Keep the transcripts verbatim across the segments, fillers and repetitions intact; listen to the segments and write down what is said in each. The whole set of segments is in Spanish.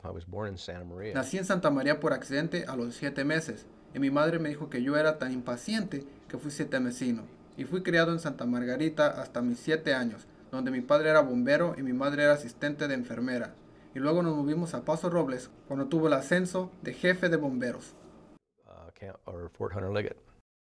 I was born in Santa Maria. Nací en Santa María por accidente a los siete meses y mi madre me dijo que yo era tan impaciente que fui sietemesino. Y fui criado en Santa Margarita hasta mis siete años, donde mi padre era bombero y mi madre era asistente de enfermera. Y luego nos movimos a Paso Robles cuando tuvo el ascenso de jefe de bomberos. Uh, Camp, or Fort Hunter Liggett.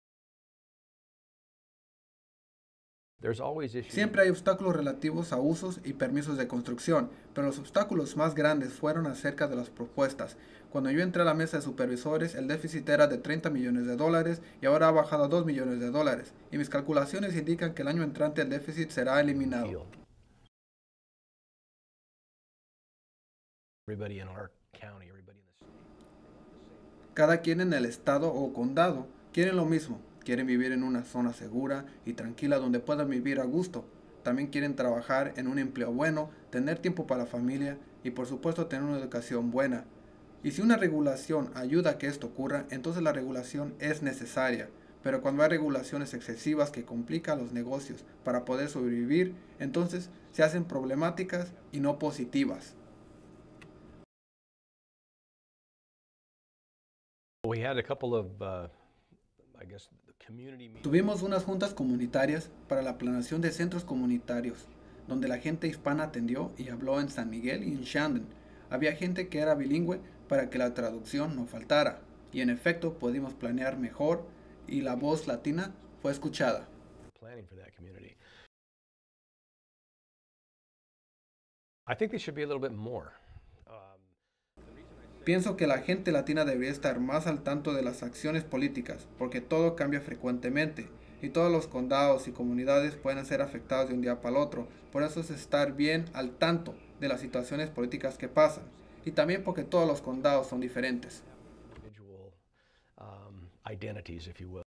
There's always issues. Siempre hay obstáculos relativos a usos y permisos de construcción, pero los obstáculos más grandes fueron acerca de las propuestas. Cuando yo entré a la mesa de supervisores, el déficit era de treinta millones de dólares y ahora ha bajado a dos millones de dólares. Y mis calculaciones indican que el año entrante el déficit será eliminado. Everybody in our county, everybody in the Cada quien en el estado o condado quieren lo mismo. Quieren vivir en una zona segura y tranquila donde puedan vivir a gusto. También quieren trabajar en un empleo bueno, tener tiempo para la familia y por supuesto tener una educación buena. Y si una regulación ayuda a que esto ocurra, entonces la regulación es necesaria. Pero cuando hay regulaciones excesivas que complican los negocios para poder sobrevivir, entonces se hacen problemáticas y no positivas. We had a couple of, uh, I guess, community meetings. Tuvimos unas juntas comunitarias para la planeación de centros comunitarios, donde la gente hispana atendió y habló en San Miguel y en Shandon. Había gente que era bilingüe para que la traducción no faltara, y en efecto pudimos planear mejor y la voz latina fue escuchada. Planning for that community. I think they should be a little bit more. Pienso que la gente latina debería estar más al tanto de las acciones políticas, porque todo cambia frecuentemente y todos los condados y comunidades pueden ser afectados de un día para el otro. Por eso es estar bien al tanto de las situaciones políticas que pasan y también porque todos los condados son diferentes. Individual um, identities, if you will.